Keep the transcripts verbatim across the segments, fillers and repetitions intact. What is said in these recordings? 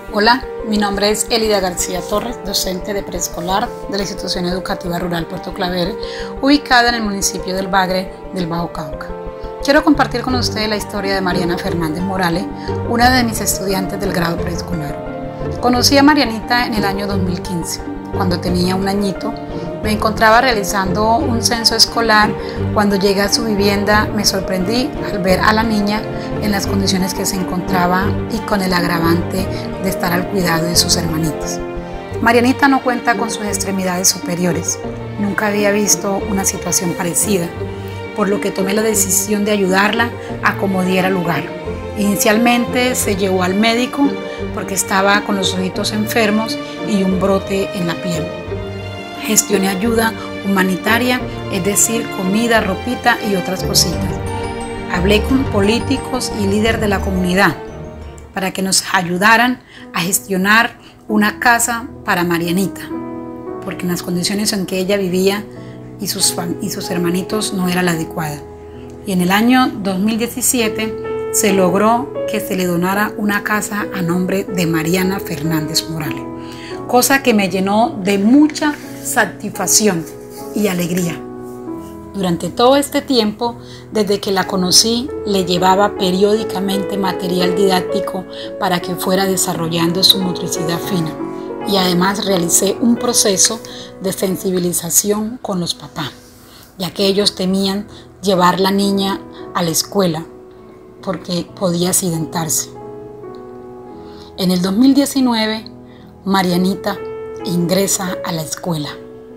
Hola, mi nombre es Elida García Torres, docente de preescolar de la Institución Educativa Rural Puerto Claveres, ubicada en el municipio del Bagre del Bajo Cauca. Quiero compartir con ustedes la historia de Mariana Fernández Morales, una de mis estudiantes del grado preescolar. Conocí a Marianita en el año dos mil quince, cuando tenía un añito. Me encontraba realizando un censo escolar. Cuando llegué a su vivienda me sorprendí al ver a la niña en las condiciones que se encontraba y con el agravante de estar al cuidado de sus hermanitos. Marianita no cuenta con sus extremidades superiores. Nunca había visto una situación parecida, por lo que tomé la decisión de ayudarla a como diera lugar. Inicialmente se llevó al médico porque estaba con los ojitos enfermos y un brote en la piel. Gestioné ayuda humanitaria, es decir, comida, ropita y otras cositas. Hablé con políticos y líderes de la comunidad para que nos ayudaran a gestionar una casa para Marianita, porque en las condiciones en que ella vivía y sus, y sus hermanitos no era la adecuada. Y en el año dos mil diecisiete se logró que se le donara una casa a nombre de Mariana Fernández Morales, cosa que me llenó de mucha satisfacción y alegría. Durante todo este tiempo, desde que la conocí, le llevaba periódicamente material didáctico para que fuera desarrollando su motricidad fina, y además realicé un proceso de sensibilización con los papás, ya que ellos temían llevar la niña a la escuela porque podía accidentarse. En el dos mil diecinueve, Marianita ingresa a la escuela.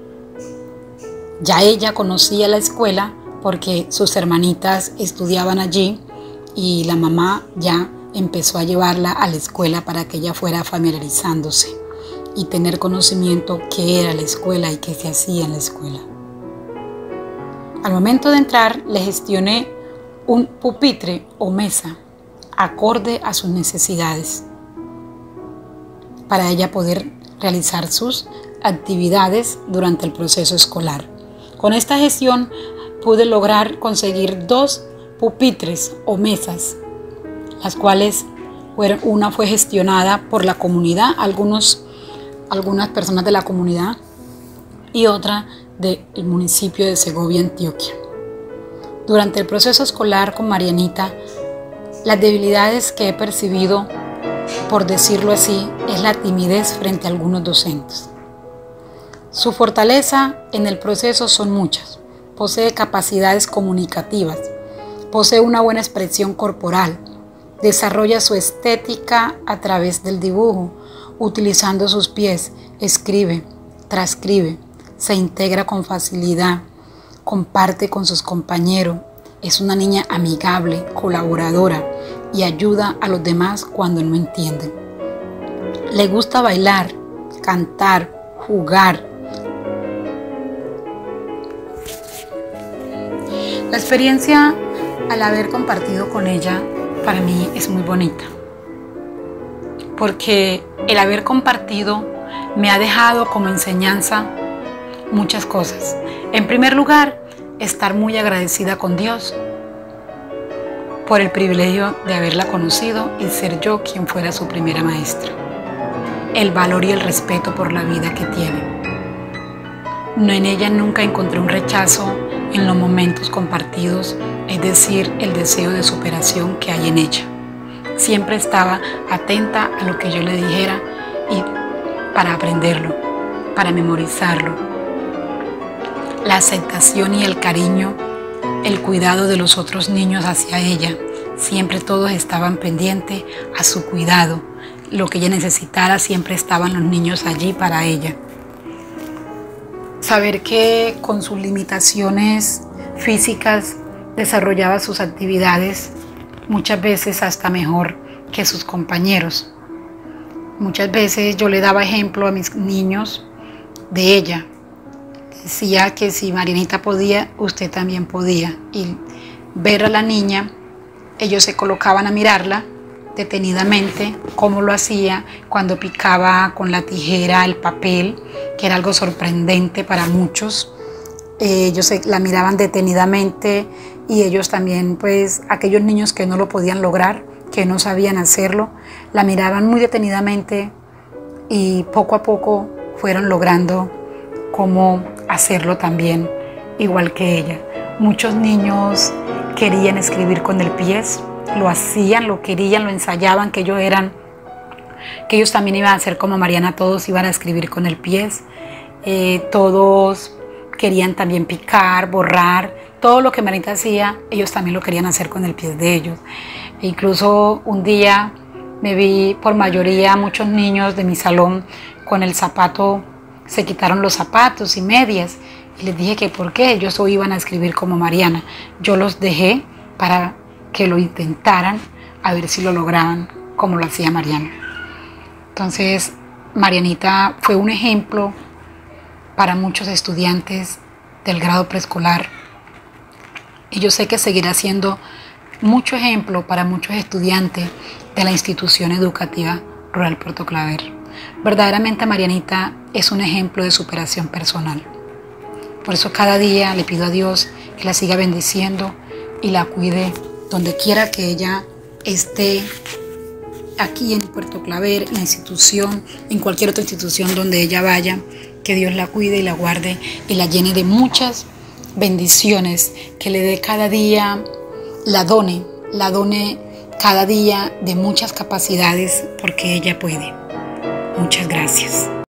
Ya ella conocía la escuela porque sus hermanitas estudiaban allí y la mamá ya empezó a llevarla a la escuela para que ella fuera familiarizándose y tener conocimiento qué era la escuela y qué se hacía en la escuela. Al momento de entrar, le gestioné un pupitre o mesa acorde a sus necesidades para ella poder realizar sus actividades durante el proceso escolar. Con esta gestión pude lograr conseguir dos pupitres o mesas, las cuales fueron, una fue gestionada por la comunidad, algunos, algunas personas de la comunidad, y otra del municipio de Segovia, Antioquia. Durante el proceso escolar con Marianita, las debilidades que he percibido, por decirlo así, es la timidez frente a algunos docentes. Su fortaleza en el proceso son muchas. Posee capacidades comunicativas, posee una buena expresión corporal, desarrolla su estética a través del dibujo, utilizando sus pies, escribe, transcribe, se integra con facilidad, comparte con sus compañeros, es una niña amigable, colaboradora y ayuda a los demás cuando no entienden. Le gusta bailar, cantar, jugar. La experiencia al haber compartido con ella para mí es muy bonita, porque el haber compartido me ha dejado como enseñanza muchas cosas. En primer lugar, estar muy agradecida con Dios por el privilegio de haberla conocido y ser yo quien fuera su primera maestra. El valor y el respeto por la vida que tiene. No, en ella nunca encontré un rechazo en los momentos compartidos, es decir, el deseo de superación que hay en ella. Siempre estaba atenta a lo que yo le dijera y para aprenderlo, para memorizarlo. La aceptación y el cariño, el cuidado de los otros niños hacia ella, siempre todos estaban pendientes a su cuidado. Lo que ella necesitara, siempre estaban los niños allí para ella. Saber que con sus limitaciones físicas desarrollaba sus actividades muchas veces hasta mejor que sus compañeros. Muchas veces yo le daba ejemplo a mis niños de ella. Decía que si Marianita podía, usted también podía. Y ver a la niña, ellos se colocaban a mirarla detenidamente, cómo lo hacía cuando picaba con la tijera el papel, que era algo sorprendente para muchos. Eh, ellos se, la miraban detenidamente y ellos también, pues aquellos niños que no lo podían lograr, que no sabían hacerlo, la miraban muy detenidamente y poco a poco fueron logrando cómo hacerlo también, igual que ella. Muchos niños querían escribir con el pie, lo hacían, lo querían, lo ensayaban, que ellos eran, que ellos también iban a ser como Mariana, todos iban a escribir con el pie, eh, todos querían también picar, borrar, todo lo que Marianita hacía, ellos también lo querían hacer con el pie de ellos. E incluso un día me vi por mayoría muchos niños de mi salón con el zapato, se quitaron los zapatos y medias, y les dije que por qué ellos hoy iban a escribir como Mariana. Yo los dejé para que lo intentaran, a ver si lo lograban como lo hacía Mariana. Entonces, Marianita fue un ejemplo para muchos estudiantes del grado preescolar, y yo sé que seguirá siendo mucho ejemplo para muchos estudiantes de la institución educativa rural Puerto Claver. Verdaderamente Marianita es un ejemplo de superación personal. Por eso cada día le pido a Dios que la siga bendiciendo y la cuide donde quiera que ella esté, aquí en Puerto Claver, en la institución, en cualquier otra institución donde ella vaya, que Dios la cuide y la guarde y la llene de muchas bendiciones, que le dé cada día, la done, la done cada día de muchas capacidades, porque ella puede. Muchas gracias.